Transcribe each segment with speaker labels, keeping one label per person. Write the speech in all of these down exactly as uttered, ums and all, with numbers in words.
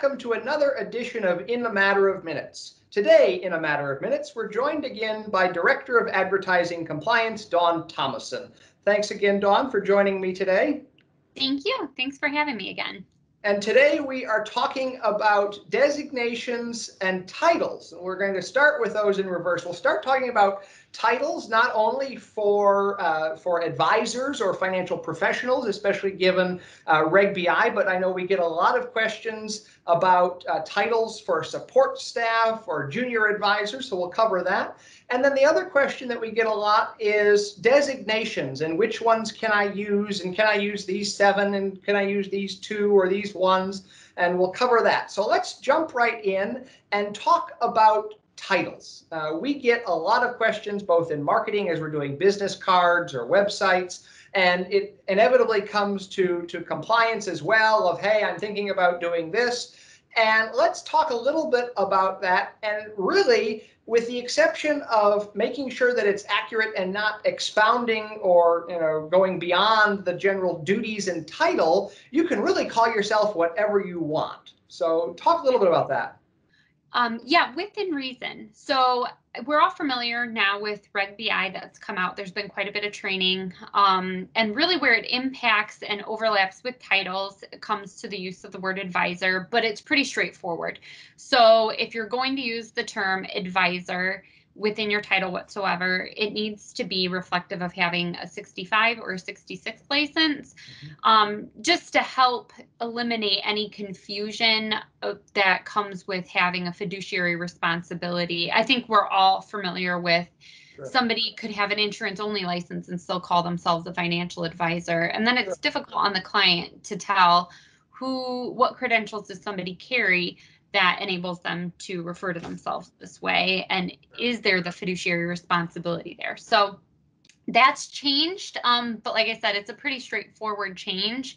Speaker 1: welcome to another edition of In a Matter of Minutes. Today, in a matter of minutes, we're joined again by Director of Advertising Compliance, Dawn Thomason. Thanks again, Dawn, for joining me today.
Speaker 2: Thank you. Thanks for having me again.
Speaker 1: And today we are talking about designations and titles. And we're going to start with those in reverse. We'll start talking about titles, not only for uh, for advisors or financial professionals, especially given uh, Reg B I, but I know we get a lot of questions about uh, titles for support staff or junior advisors, so we'll cover that. And then the other question that we get a lot is designations and which ones can I use, and can I use these seven, and can I use these two or these ones, and we'll cover that. So let's jump right in and talk about titles. Uh, we get a lot of questions both in marketing as we're doing business cards or websites, and it inevitably comes to, to compliance as well of, hey, I'm thinking about doing this. And let's talk a little bit about that, and really with the exception of making sure that it's accurate and not expounding or you know going beyond the general duties and title, you can really call yourself whatever you want. So talk a little bit about that.
Speaker 2: Um, yeah, within reason. So we're all familiar now with Reg B I that's come out. There's been quite a bit of training. Um, and really where it impacts and overlaps with titles, it comes to the use of the word advisor, but it's pretty straightforward. So if you're going to use the term advisor within your title whatsoever, it needs to be reflective of having a sixty-five or a sixty-six license, um, just to help eliminate any confusion that comes with having a fiduciary responsibility. I think we're all familiar with Sure. Somebody could have an insurance only license and still call themselves a financial advisor. And then it's Sure. difficult on the client to tell who, what credentials does somebody carry that enables them to refer to themselves this way, and is there the fiduciary responsibility there? So that's changed, um, but like I said, it's a pretty straightforward change.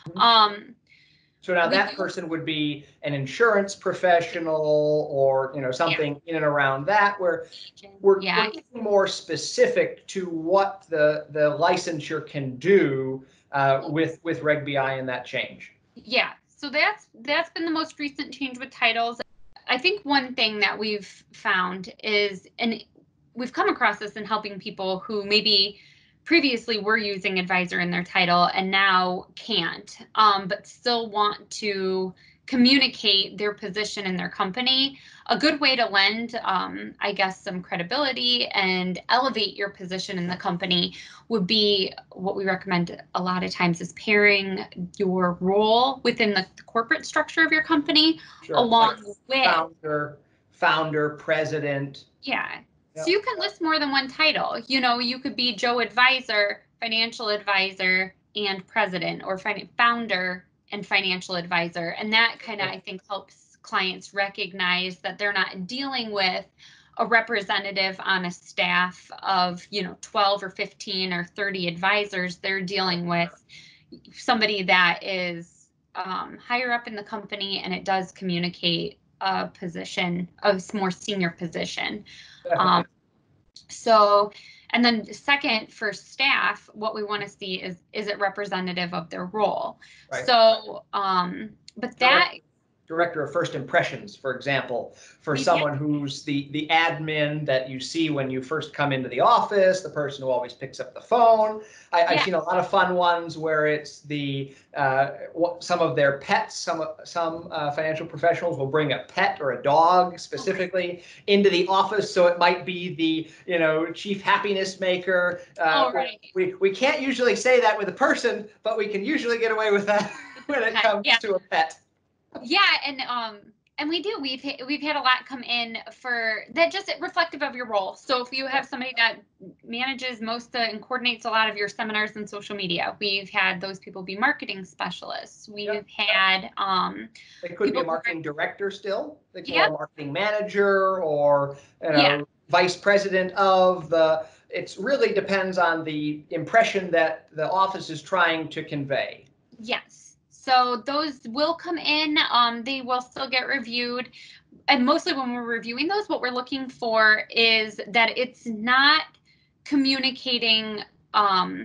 Speaker 2: Um,
Speaker 1: so now that do, person would be an insurance professional, or you know something yeah. in and around that, where we're, yeah. we're getting more specific to what the the licensure can do uh, with with Reg B I and that change.
Speaker 2: Yeah. So that's that's been the most recent change with titles. I think one thing that we've found is, and we've come across this in helping people who maybe previously were using advisor in their title and now can't, um, but still want to communicate their position in their company. A good way to lend, um, I guess, some credibility and elevate your position in the company would be what we recommend a lot of times is pairing your role within the corporate structure of your company sure. along like with
Speaker 1: founder, founder, president.
Speaker 2: Yeah. Yep. So you can list more than one title. You know, you could be Joe Advisor, financial advisor, and president, or founder and financial advisor. And that kind of, I think, helps clients recognize that they're not dealing with a representative on a staff of, you know, twelve or fifteen or thirty advisors. They're dealing with somebody that is um, higher up in the company, and it does communicate a position, a more senior position. Um, so, and then second, for staff, what we want to see is, is it representative of their role? Right. So, um, but that
Speaker 1: Director of First Impressions, for example, for someone who's the, the admin that you see when you first come into the office, the person who always picks up the phone. I, I've yeah. seen a lot of fun ones where it's the uh, some of their pets. Some some uh, financial professionals will bring a pet or a dog specifically okay. into the office, so it might be the you know chief happiness maker. Uh,
Speaker 2: oh, right.
Speaker 1: We we can't usually say that with a person, but we can usually get away with that when it comes yeah. to a pet.
Speaker 2: Yeah, and um, and we do. We've we've had a lot come in for that, just reflective of your role. So if you have somebody that manages most of, and coordinates a lot of your seminars and social media, we've had those people be marketing specialists. We've yep. had um,
Speaker 1: they could be a marketing director still. They could yep. be a marketing manager, or you know yeah. vice president of the. It really depends on the impression that the office is trying to convey.
Speaker 2: Yes. So those will come in, um, they will still get reviewed. And mostly when we're reviewing those, what we're looking for is that it's not communicating um,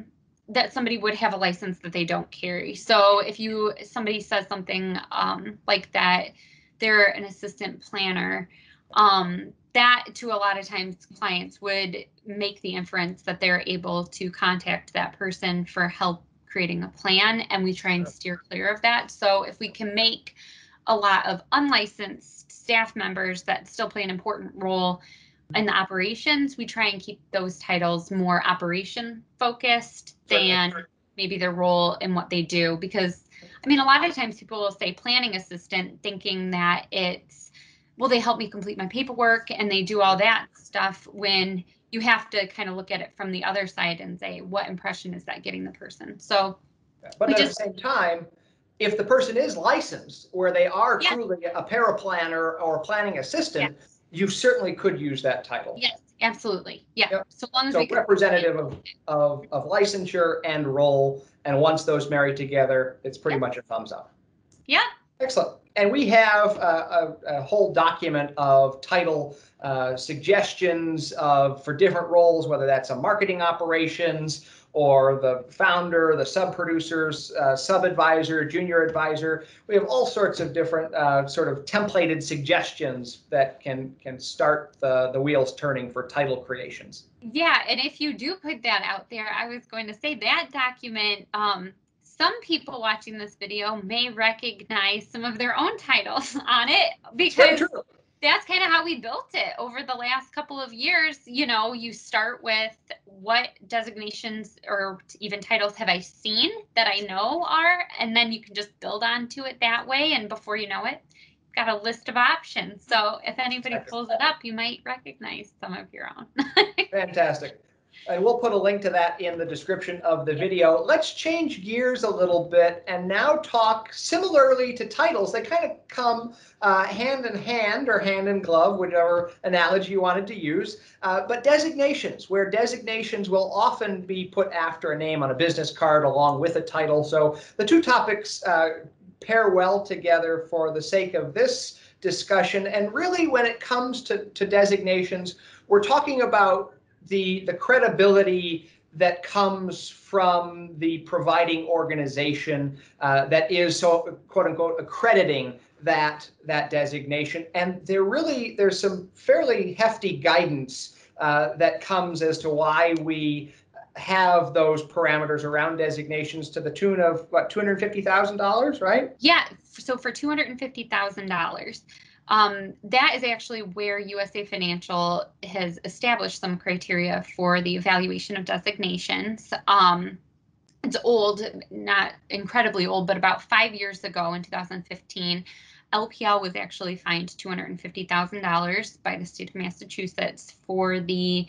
Speaker 2: that somebody would have a license that they don't carry. So if you somebody says something um, like that, they're an assistant planner, um, that to a lot of times clients would make the inference that they're able to contact that person for help creating a plan, and we try and steer clear of that. So if we can make a lot of unlicensed staff members that still play an important role in the operations, we try and keep those titles more operation focused than maybe their role in what they do. Because, I mean, a lot of times people will say planning assistant thinking that it's, well, they help me complete my paperwork and they do all that stuff, when you have to kind of look at it from the other side and say, what impression is that getting the person? So,
Speaker 1: but at
Speaker 2: just,
Speaker 1: the same time, if the person is licensed, where they are
Speaker 2: yeah.
Speaker 1: truly a paraplanner or a planning assistant, yes. You certainly could use that title.
Speaker 2: Yes, absolutely. Yeah.
Speaker 1: Yep.
Speaker 2: So long as
Speaker 1: so
Speaker 2: we
Speaker 1: representative of, of, of licensure and role, and once those marry together, it's pretty yep. much a thumbs up.
Speaker 2: Yeah.
Speaker 1: Excellent. And we have a, a, a whole document of title uh, suggestions of for different roles, whether that's a marketing operations or the founder, the sub-producers, uh, sub-advisor, junior advisor. We have all sorts of different uh, sort of templated suggestions that can can start the, the wheels turning for title creations.
Speaker 2: Yeah, and if you do put that out there, I was going to say that document, um, some people watching this video may recognize some of their own titles on it, because that's kind of how we built it over the last couple of years. You know, you start with what designations or even titles have I seen that I know are, and then you can just build onto it that way. And before you know it, you've got a list of options. So if anybody pulls it up, you might recognize some of your own.
Speaker 1: Fantastic. And we'll put a link to that in the description of the video. Let's change gears a little bit and now talk similarly to titles. They kind of come uh, hand in hand or hand in glove, whichever analogy you wanted to use, uh, but designations, where designations will often be put after a name on a business card along with a title. So the two topics uh, pair well together for the sake of this discussion. And really, when it comes to, to designations, we're talking about the the credibility that comes from the providing organization uh, that is, so quote unquote, accrediting that that designation. And there really there's some fairly hefty guidance uh, that comes as to why we have those parameters around designations to the tune of what, two hundred fifty thousand dollars, right?
Speaker 2: Yeah. So for two hundred fifty thousand dollars. Um, that is actually where U S A Financial has established some criteria for the evaluation of designations. Um, it's old, not incredibly old, but about five years ago in two thousand fifteen, L P L was actually fined two hundred fifty thousand dollars by the state of Massachusetts for the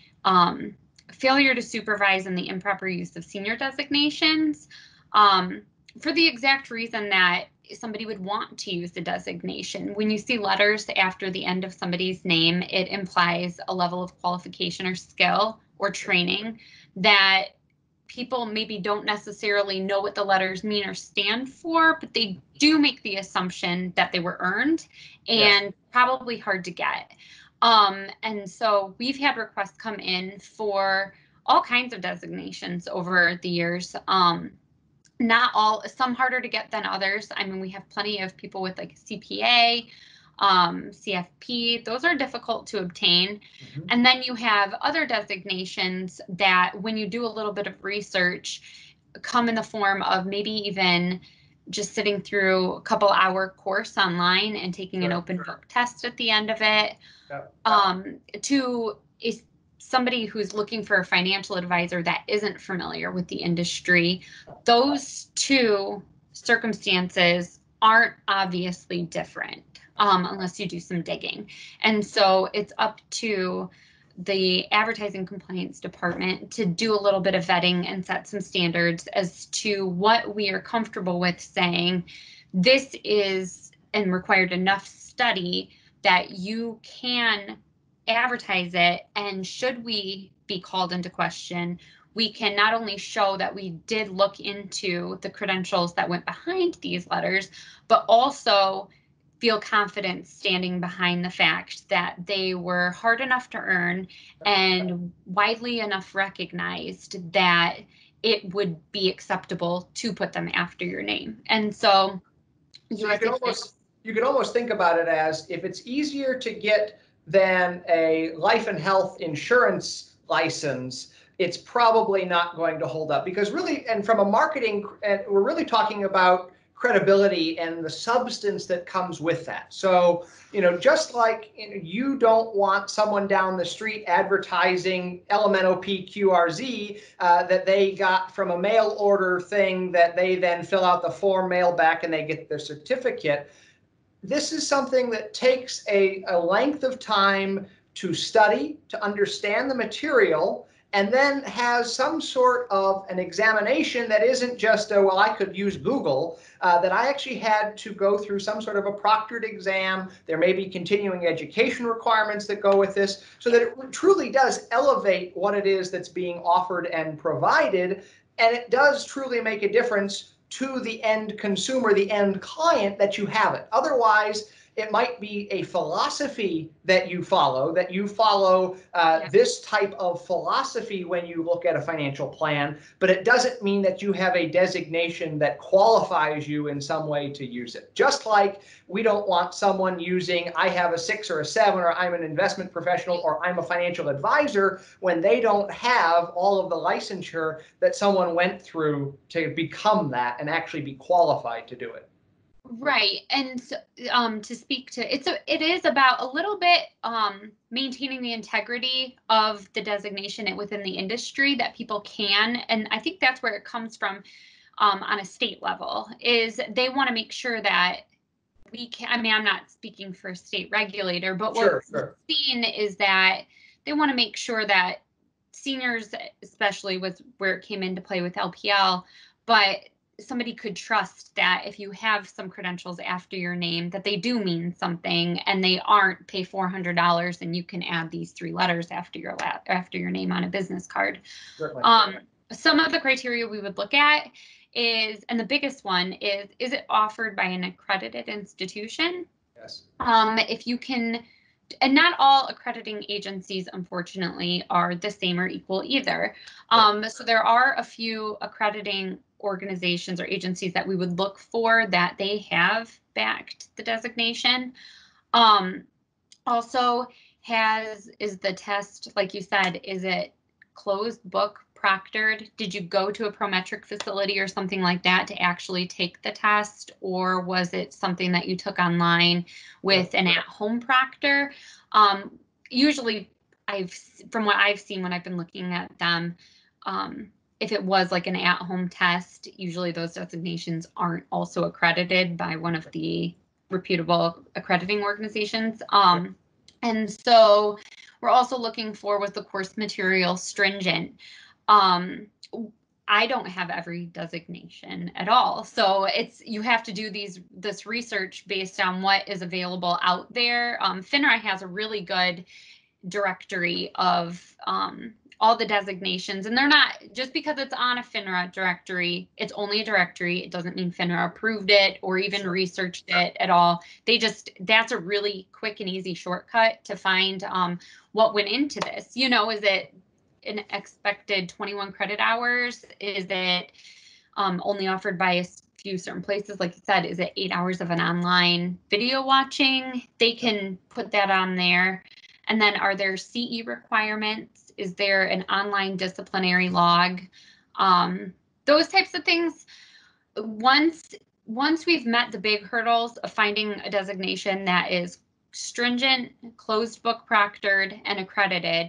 Speaker 2: um, failure to supervise and the improper use of senior designations, um, for the exact reason that somebody would want to use the designation. When you see letters after the end of somebody's name, it implies a level of qualification or skill or training that people maybe don't necessarily know what the letters mean or stand for, but they do make the assumption that they were earned and yes. probably hard to get. Um, and so we've had requests come in for all kinds of designations over the years. Um, Not all, some harder to get than others. I mean, we have plenty of people with like C P A, um, C F P. Those are difficult to obtain. Mm-hmm. And then you have other designations that, when you do a little bit of research, come in the form of maybe even just sitting through a couple hour course online and taking sure, an open sure. book test at the end of it. Yeah. Um, to is somebody who's looking for a financial advisor that isn't familiar with the industry. Those two circumstances aren't obviously different, um, unless you do some digging. And so it's up to the advertising compliance department to do a little bit of vetting and set some standards as to what we are comfortable with saying this is, and required enough study that you can advertise it. And should we be called into question, we can not only show that we did look into the credentials that went behind these letters, but also feel confident standing behind the fact that they were hard enough to earn and widely enough recognized that it would be acceptable to put them after your name. And so you,
Speaker 1: so you could almost you could almost think about it as, if it's easier to get than a life and health insurance license, it's probably not going to hold up. Because really, and from a marketing, and we're really talking about credibility and the substance that comes with that. So, you know, just like, you know, you don't want someone down the street advertising L M N O P Q R Z uh, that they got from a mail order thing that they then fill out the form, mail back, and they get their certificate. This is something that takes a, a length of time to study, to understand the material, and then has some sort of an examination that isn't just a, well, I could use Google, uh, that I actually had to go through some sort of a proctored exam. There may be continuing education requirements that go with this, so that it truly does elevate what it is that's being offered and provided, and it does truly make a difference to the end consumer, the end client, that you have it. Otherwise, it might be a philosophy that you follow, that you follow uh,
Speaker 2: Yeah.
Speaker 1: this type of philosophy when you look at a financial plan, but it doesn't mean that you have a designation that qualifies you in some way to use it. Just like we don't want someone using, I have a six or a seven, or I'm an investment professional, or I'm a financial advisor, when they don't have all of the licensure that someone went through to become that and actually be qualified to do it.
Speaker 2: Right. And um, to speak to it's a, it is about a little bit um, maintaining the integrity of the designation within the industry, that people can. And I think that's where it comes from um, on a state level, is they want to make sure that we can, I mean, I'm not speaking for a state regulator, but what
Speaker 1: Sure, sure.
Speaker 2: we've seen is that they want to make sure that seniors, especially with where it came into play with L P L, but somebody could trust that if you have some credentials after your name, that they do mean something, and they aren't pay four hundred dollars and you can add these three letters after your la- after your name on a business card.
Speaker 1: Certainly.
Speaker 2: Um, some of the criteria we would look at is, and the biggest one is, is it offered by an accredited institution?
Speaker 1: Yes.
Speaker 2: Um, if you can, and not all accrediting agencies, unfortunately, are the same or equal either. Um, so there are a few accrediting organizations or agencies that we would look for that they have backed the designation. Um, also, has, is the test, like you said, is it closed book proctored? Did you go to a Prometric facility or something like that to actually take the test, or was it something that you took online with an at-home proctor? Um, usually, I've from what I've seen when I've been looking at them, um, if it was like an at-home test, usually those designations aren't also accredited by one of the reputable accrediting organizations. Um, and so we're also looking for, was the course material stringent? Um, I don't have every designation at all. So it's, you have to do these, this research based on what is available out there. Um, FINRA has a really good directory of um, all the designations, and they're not, just because it's on a FINRA directory, it's only a directory. It doesn't mean FINRA approved it or even sure. researched it at all. They just, that's a really quick and easy shortcut to find um, what went into this. You know, is it an expected twenty-one credit hours? Is it um, only offered by a few certain places? Like you said, is it eight hours of an online video watching? They can put that on there. And then, are there C E requirements? Is there an online disciplinary log? Um, those types of things. Once, once we've met the big hurdles of finding a designation that is stringent, closed book proctored, and accredited,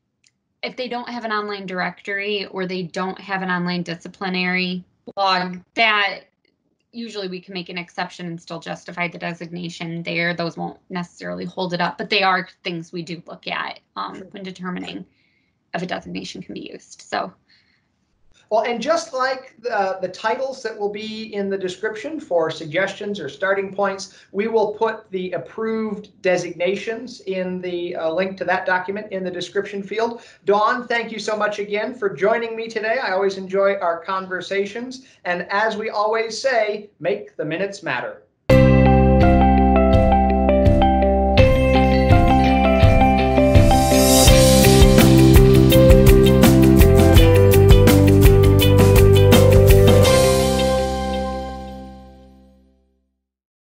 Speaker 2: if they don't have an online directory or they don't have an online disciplinary log, that usually we can make an exception and still justify the designation there. Those won't necessarily hold it up, but they are things we do look at um, sure. when determining if a designation can be used. So.
Speaker 1: Well, and just like the, the titles that will be in the description for suggestions or starting points, we will put the approved designations in the uh, link to that document in the description field. Dawn, thank you so much again for joining me today. I always enjoy our conversations. And as we always say, make the minutes matter.